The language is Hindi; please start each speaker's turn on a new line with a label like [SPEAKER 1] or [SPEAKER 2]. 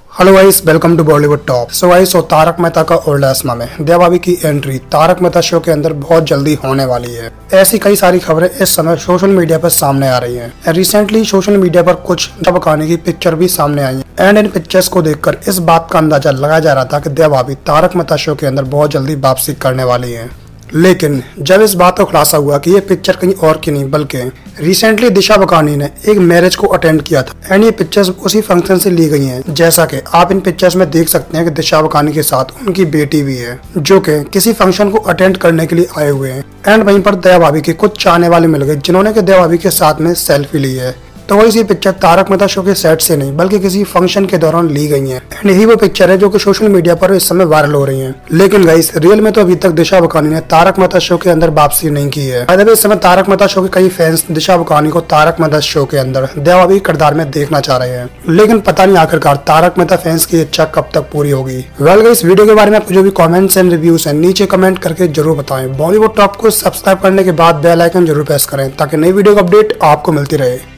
[SPEAKER 1] Hello guys, welcome to Bollywood top. So guys, Taarak Mehta का ओल्ड एस्मा में दया भाभी की एंट्री तारक मेहता शो के अंदर बहुत जल्दी होने वाली है। ऐसी कई सारी खबरें इस समय सोशल मीडिया पर सामने आ रही हैं। रिसेंटली सोशल मीडिया पर कुछ कहानी की पिक्चर भी सामने आई है एंड इन पिक्चर्स को देखकर इस बात का अंदाजा लगाया जा रहा था कि दया भाभी तारक मेहता शो के अंदर बहुत जल्दी वापसी करने वाली है। लेकिन जब इस बात का खुलासा हुआ कि ये पिक्चर कहीं और की नहीं बल्कि रिसेंटली दिशा बकानी ने एक मैरिज को अटेंड किया था एंड ये पिक्चर्स उसी फंक्शन से ली गई हैं। जैसा कि आप इन पिक्चर्स में देख सकते हैं कि दिशा बकानी के साथ उनकी बेटी भी है जो कि किसी फंक्शन को अटेंड करने के लिए आए हुए हैं एंड वहीं पर दया भाभी के कुछ चाहने वाले मिल गए जिन्होंने कि दया भाभी के साथ में सेल्फी ली है। तो वही सी पिक्चर तारक मेहता शो के सेट से नहीं बल्कि किसी फंक्शन के दौरान ली गई है एंड यही वो पिक्चर है जो कि सोशल मीडिया पर इस समय वायरल हो रही है। लेकिन गाइस, रियल में तो अभी तक दिशा बकानी ने तारक मेहता शो के अंदर वापसी नहीं की है। इस समय तारक मेहता शो के कई फैंस दिशा बकानी को तारक मेहता शो के अंदर दया भाभी किरदार में देखना चाह रहे हैं, लेकिन पता नहीं आखिरकार तारक मेहता फैंस की इच्छा कब तक पूरी होगी। वेल गाइस, वीडियो के बारे में आपको जो भी कॉमेंट्स एंड रिव्यूज है नीचे कमेंट करके जरूर बताएं। बॉलीवुड टॉप को सब्सक्राइब करने के बाद बेल आइकन जरूर प्रेस करें ताकि नई वीडियो का अपडेट आपको मिलती रहे।